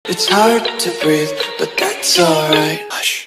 It's hard to breathe, but that's alright. Hush.